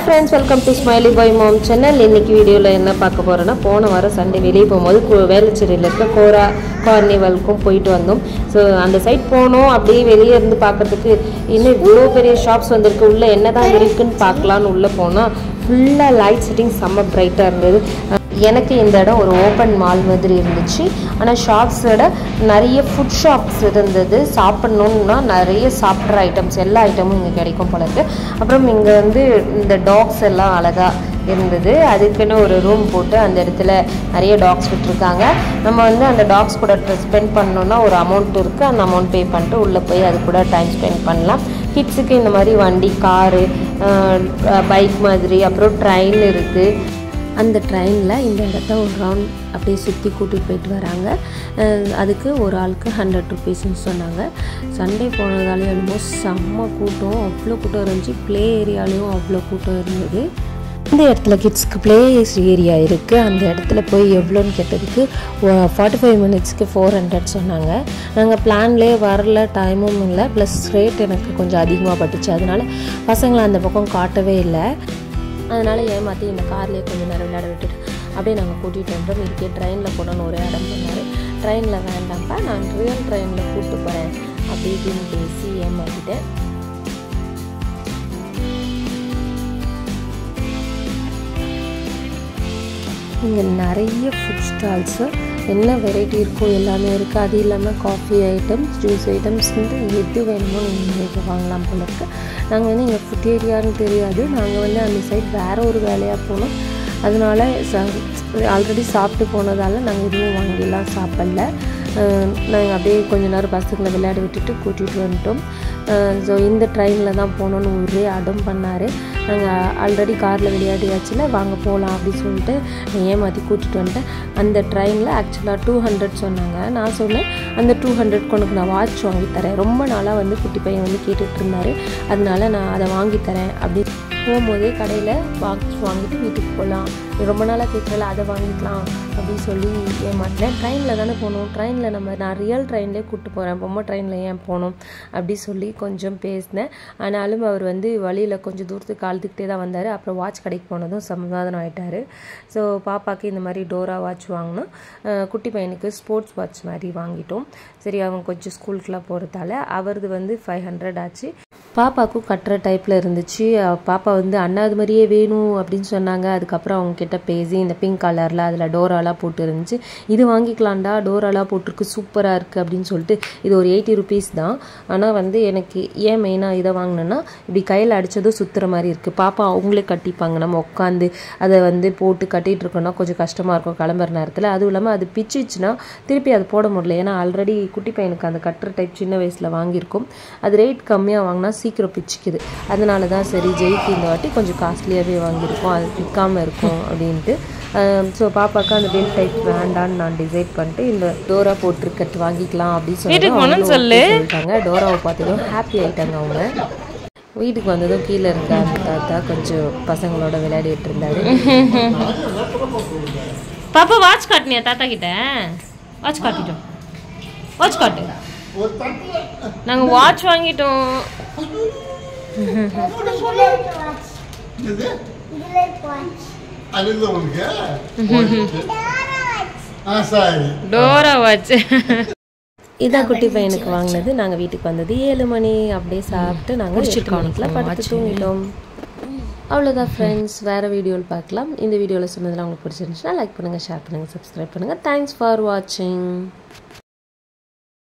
friends, welcome to Smiley Boy Mom channel. இன்னைக்கு வீடியோல என்ன பார்க்க போறோம்னா போன வாரம் சண்டே வெளிய போகும்போது வேலச்சேரியில இருக்க கோரா கார்னிவல்க்கும் போயிட்டு வந்தோம். சோ அந்த சைட் போனோம். அப்படியே வெளிய இருந்து பார்க்கிறதுக்கு இன்னும் இவ்ளோ பெரிய ஷாப்ஸ் வந்திருக்கு. உள்ள என்னதான் இருக்குன்னு பார்க்கலாம்னு உள்ள போனா ஃபுல்லா லைட் செட்டிங் செம்ம பிரைட்டா இருந்தது. எனக்கு இந்த இடம் ஒரு ஓப்பன் மால் மாதிரி இருந்துச்சு. ஆனால் ஷாப்ஸோட நிறைய ஃபுட் ஷாப்ஸ் இருந்தது. சாப்பிட்ணுன்னா நிறைய சாப்பிட்ற ஐட்டம்ஸ் எல்லா ஐட்டமும் இங்கே கிடைக்கும் போல இருக்குது. அப்புறம் இங்கே வந்து இந்த டாக்ஸ் எல்லாம் அழகாக இருந்தது. அதுக்குன்னு ஒரு ரூம் போட்டு அந்த இடத்துல நிறைய டாக்ஸ் விட்டுருக்காங்க. நம்ம வந்து அந்த டாக்ஸ் கூட ஸ்பெண்ட் பண்ணோன்னா ஒரு அமௌண்ட் இருக்குது. அந்த அமௌண்ட் பே பண்ணிட்டு உள்ளே போய் அது கூட டைம் ஸ்பெண்ட் பண்ணலாம். கிட்ஸுக்கு இந்த மாதிரி வண்டி, காரு, பைக் மாதிரி, அப்புறம் ட்ரெயின் இருக்குது. அந்த ட்ரெயினில் இந்த இடத்த ஒரு ரவுண்ட் அப்படியே சுற்றி கூட்டிகிட்டு போயிட்டு வராங்க. அதுக்கு ஒரு ஆளுக்கு 100 ருபீஸ்ன்னு சொன்னாங்க. சண்டே போனதாலே ஆல்மோஸ்ட் செம்ம கூட்டம், அவ்வளோ கூட்டம் இருந்துச்சு. ப்ளே ஏரியாலையும் அவ்வளோ கூட்டம் இருந்தது. இந்த இடத்துல கிட்ஸ்க்கு ப்ளே ஏரியா இருக்குது. அந்த இடத்துல போய் எவ்வளோன்னு கேட்டதுக்கு 45 மினிட்ஸ்க்கு 400 சொன்னாங்க. நாங்கள் பிளான்லேயே வரல, டைமும் இல்லை, ப்ளஸ் ரேட் எனக்கு கொஞ்சம் அதிகமாக பட்டுச்சு. அதனால் பசங்களை அந்த பக்கம் காட்டவே இல்லை. அதனால் ஏமாற்றி இந்த கார்லேயே கொஞ்சம் நேரம் விளையாட விட்டுட்டு அப்படியே நாங்கள் கூட்டிகிட்டு வந்தோம். இதுக்கே ட்ரெயினில் போனோன்னு ஒரே இடம் பண்ணார். ட்ரெயினில் வேண்டாம்ப்பா, நான் ரியல் ட்ரெயினில் கூப்பிட்டு போகிறேன் அப்படி இப்படின்னு பேசி ஏமாற்றிட்டேன். இங்கே நிறைய ஃபுட் ஸ்டால்ஸு, என்ன வெரைட்டி இருக்கோ எல்லாமே இருக்குது. அது இல்லாமல் காஃபி ஐட்டம்ஸ், ஜூஸ் ஐட்டம்ஸ் வந்து எது வேணுமோ நீங்கள் இங்கே வாங்கலாம் போல இருக்குது. நாங்கள் வந்து இங்கே ஃபுட் ஏரியான்னு தெரியாது. நாங்கள் வந்து அந்த சைட் வேறு ஒரு வேலையாக போனோம். அதனால் ஆல்ரெடி சாப்பிட்டு போனதால் நாங்கள் எதுவும் வாங்கிலாம் சாப்பிடல. நாங்கள் அப்படியே கொஞ்சம் நேரம் பசங்களை விளையாட விட்டுட்டு கூட்டிகிட்டு வந்துட்டோம். ஸோ இந்த ட்ரெயினில் தான் போகணுன்னு ஒரே அடம் பண்ணார். நாங்கள் ஆல்ரெடி காரில் விளையாடியாச்சுல, வாங்க போகலாம் அப்படின்னு சொல்லிட்டு ஏமாற்றி கூட்டிகிட்டு வந்துட்டேன். அந்த ட்ரெயினில் ஆக்சுவலாக 200 சொன்னாங்க. நான் சொன்னேன் அந்த 200க்கு உனக்கு நான் வாட்ச் வாங்கித்தரேன். ரொம்ப நாளாக வந்து குட்டி பையன் வந்து கேட்டுட்டு இருந்தார். அதனால நான் அதை வாங்கித்தரேன் அப்படி போகும்போதே கடையில் வாட்ச் வாங்கிட்டு வீட்டுக்கு போகலாம், ரொம்ப நாளாக கேட்கல, அதை வாங்கிக்கலாம் அப்படின்னு சொல்லி ஏமாட்டேன். ட்ரெயினில் தானே போகணும், ட்ரெயினில் நான் ரியல் ட்ரெயின்லேயே கூப்பிட்டு போகிறேன், பொம்மை ட்ரெயினில் ஏன் போகணும் அப்படி சொல்லி கொஞ்சம் பேசினேன். ஆனாலும் அவர் வந்து வழியில் கொஞ்சம் தூரத்துக்கு அழுதுகிட்டே தான் வந்தார். அப்புறம் வாட்ச் கடைக்கு போனதும் சமாதானம் ஆகிட்டார். ஸோ பாப்பாவுக்கு இந்த மாதிரி டோரா வாட்ச் வாங்கினோம். குட்டி பையனுக்கு ஸ்போர்ட்ஸ் வாட்ச் மாதிரி வாங்கிட்டோம். சரி, அவங்க கொஞ்சம் ஸ்கூலுக்குலாம் போகிறதால அவரது வந்து 500 ஆச்சு. பாப்பாவுக்கும் கட்டுற டைப்பில் இருந்துச்சு. பாப்பா வந்து அண்ணா அது மாதிரியே வேணும் அப்படின்னு சொன்னாங்க. அதுக்கப்புறம் அவங்க கிட்ட பேசி இந்த பிங்க் கலரில் அதில் டோராலாம் போட்டு இருந்துச்சு. இது வாங்கிக்கலாம்டா, டோராலாம் போட்டிருக்கு, சூப்பராக இருக்குது அப்படின்னு சொல்லிட்டு. இது ஒரு 80 ருபீஸ் தான். ஆனால் வந்து எனக்கு ஏன் மெயினாக இதை வாங்கினேன்னா, இப்படி கையில் அடித்ததும் சுற்றுற மாதிரி இருக்குது. பாப்பா அவங்களே கட்டிப்பாங்க. நம்ம உட்காந்து அதை வந்து போட்டு கட்டிகிட்டு இருக்கோன்னா கொஞ்சம் கஷ்டமாக இருக்கும் கிளம்புற நேரத்தில். அதுவும் இல்லாமல் அது பிச்சுச்சுன்னா திருப்பி அது போட முடியல. ஏன்னா ஆல்ரெடி குட்டி பையனுக்கு அந்த கட்டுற டைப் சின்ன வயசில் வாங்கியிருக்கோம். அது ரேட் கம்மியாக வாங்கினா சீக்கிரம் பிச்சுக்குது. அதனால தான் சரி ஜெய்க்கு இந்த வாட்டி கொஞ்சம் காஸ்ட்லியாகவே வாங்கியிருக்கோம், அது பிக்காமல் இருக்கும் அப்படின்ட்டு. ஸோ பாப்பாவுக்கு அந்த பெல்ட் டைப் வேண்டான்னு நான் டிசைட் பண்ணிட்டு இந்த டோரா போட்டிருக்கட்டு வாங்கிக்கலாம் அப்படின்னு சொல்லிட்டாங்க. டோராவை பார்த்ததும் ஹாப்பி ஆகிட்டாங்க அவங்க. வீட்டுக்கு வந்ததும் கீழே இருக்க அந்த தாத்தா கொஞ்சம் பசங்களோட விளையாடிட்டு இருந்தாரு. பாப்பா வாட்ச் காட்டினியா தாத்தா கிட்ட? வாட்ச் காட்டிட்டோம், வாட்ச் காட்டு. நாங்கள் வாட்ச் வாங்கிட்டோம். டோரா வாட்ச் இதான் குட்டி பையனுக்கு வாங்கினது. நாங்கள் வீட்டுக்கு வந்தது 7 மணி. அப்படியே சாப்பிட்டு நாங்கள் சிக்கனில் படுத்து தூங்கிட்டோம். அவ்வளோதான் ஃப்ரெண்ட்ஸ். வேறு வீடியோவில் பார்க்கலாம். இந்த வீடியோவில் சொன்னதெல்லாம் உங்களுக்கு பிடிச்சிருந்துச்சுன்னா லைக் பண்ணுங்கள், ஷேர் பண்ணுங்கள், சப்ஸ்கிரைப் பண்ணுங்கள். தேங்க்ஸ் ஃபார் வாட்சிங்.